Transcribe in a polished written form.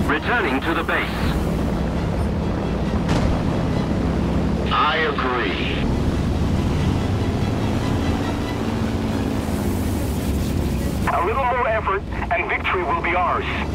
Returning to the base. I agree. A little more effort, and victory will be ours.